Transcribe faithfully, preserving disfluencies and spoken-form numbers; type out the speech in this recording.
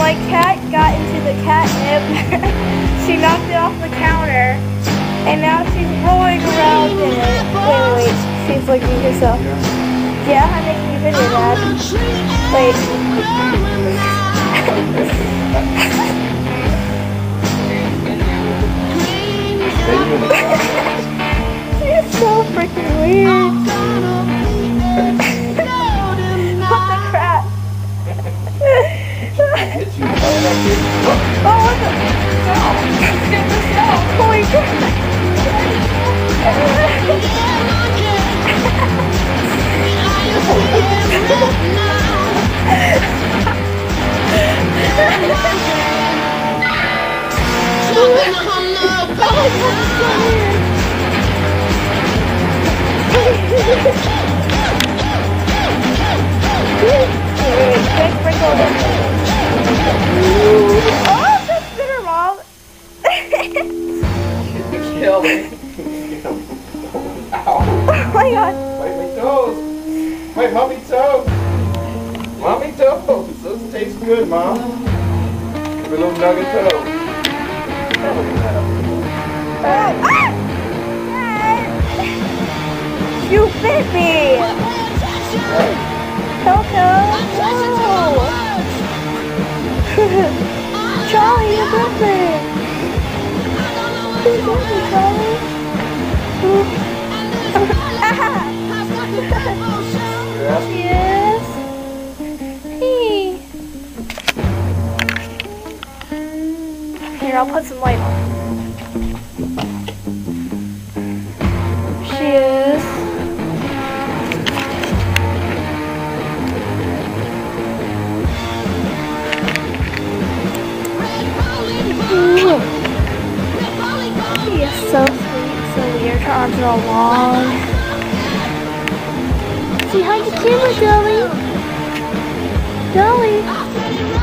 my cat got into the catnip. She knocked it off the counter, and now she's rolling around in it. Wait, wait, she's looking at herself. Yeah, I'm making a video, Dad. Wait. She's so freaking weird. What the crap? Oh, what the? Holy crap! Oh, that's bitter, Mom. Kill me. Ow. Oh my God. Wait, my toes. Wait, mommy toes. Mommy toes. Those taste good, Mom. Give me a little nugget toe. Ah! You bit me. Coco. No. Charlie, you bit me. You bit me, Charlie. Yes. Hey. Here, I'll put some light on. She is. She is so sweet, so weird. Her arms are all long. Say hi to camera, Dolly. Dolly.